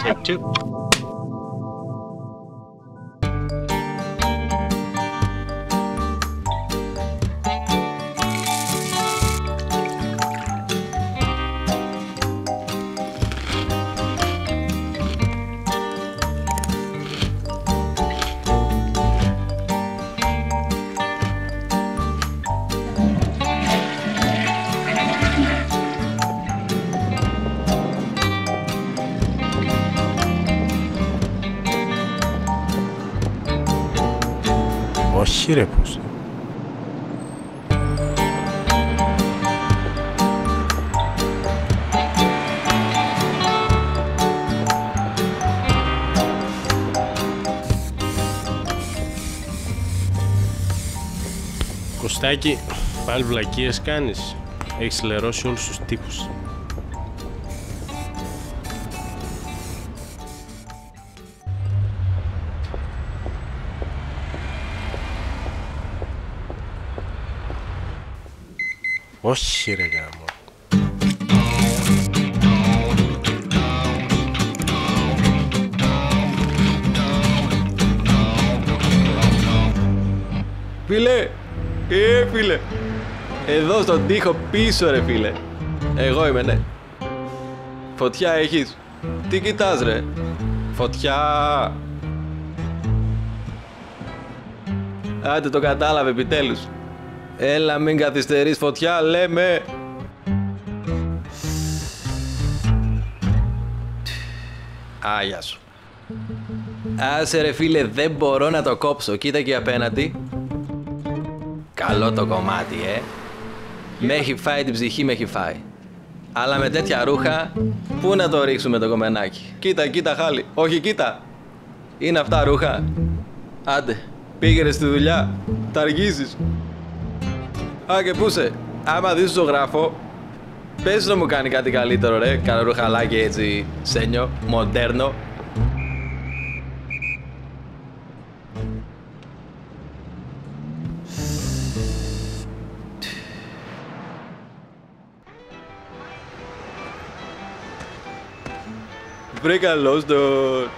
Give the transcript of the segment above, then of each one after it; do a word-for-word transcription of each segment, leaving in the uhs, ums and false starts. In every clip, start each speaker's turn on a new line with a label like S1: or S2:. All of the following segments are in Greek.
S1: Take two.
S2: Όχι ρε πως. Κωστάκη, πάλι βλακίες κάνεις. Έχεις λερώσει όλους τους τύπους. Όχι ρε γάμο.
S3: Φίλε, ε φίλε, εδώ στον τοίχο πίσω ρε φίλε. Εγώ είμαι, ναι. Φωτιά έχεις? Τι κοιτάς ρε? Φωτιά. Άντε το κατάλαβε επιτέλους. Έλα μην καθυστερείς, φωτιά λέμε. Άγια σου. Άσε ρε φίλε, δεν μπορώ να το κόψω. Κοίτα εκεί απέναντι. Καλό το κομμάτι, ε. Με έχει φάει την ψυχή, με έχει φάει. Αλλά με τέτοια ρούχα, πού να το ρίξουμε το κομμενάκι? Κοίτα, κοίτα χάλι. Όχι, κοίτα. Είναι αυτά ρούχα. Άντε, πήγαινε στη δουλειά. Θα αργήσεις. Α, και πού σε, άμα δεις το γράφω, πες να μου κάνει κάτι καλύτερο ρε. Κάνα ρουχαλάκι έτσι, σένιο, μοντέρνο. Βρε καλώς τον.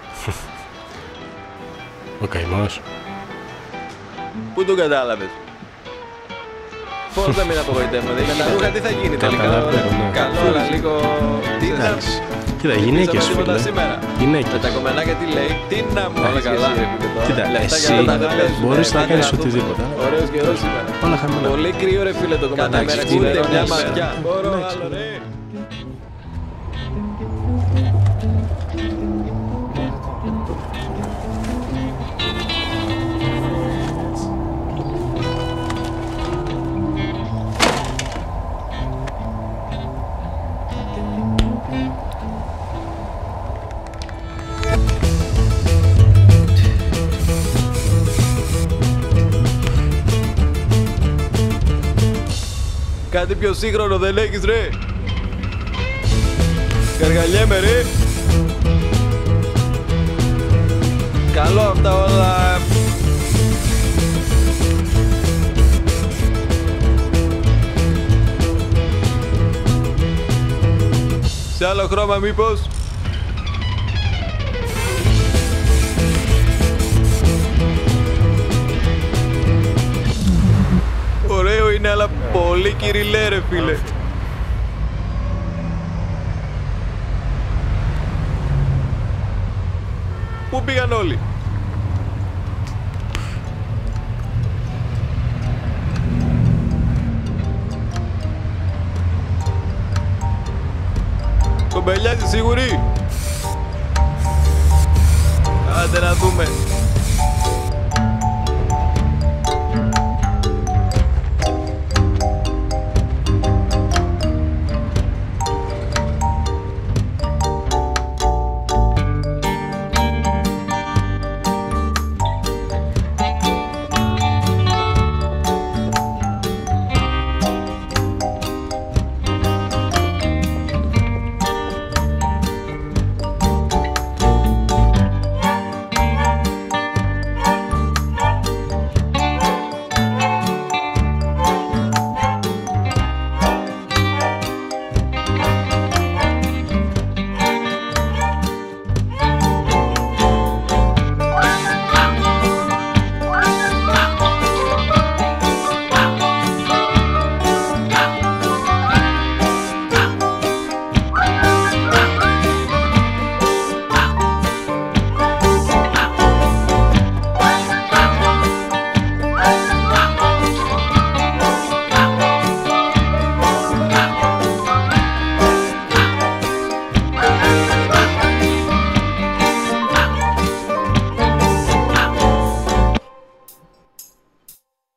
S2: Ο καημός.
S3: Πού τον κατάλαβες? Πώς δεν μην απογοητεύονται? Με τα ρούχα τι θα γίνει τελικά? Καλό, αλλά λίγο... Τι να...
S2: Κοίτα, γυναίκες σου φίλε. Γυναίκες.
S3: Με τα κομμενάκια τι λέει? Τι να μου όλα καλά.
S2: Κοίτα, εσύ μπορείς να κάνεις οτιδήποτε.
S3: Ωραίος καιρός σήμερα.
S2: Όλα χαμηλά.
S3: Πολύ κρύο ρε φίλε το κομμενάκι. Ούτε μια ματιά. Μπορώ άλλο ρε. Κάτι πιο σύγχρονο δεν έχεις ρε? Καργαλιέμαι ρε. Καλό αυτά όλα. Σε άλλο χρώμα μήπως? Ωραίο είναι, αλλά πολύ κυριλέ ρε φίλε. Πού πήγαν όλοι? Κομπελιάζει σίγουρη? Άντε να δούμε.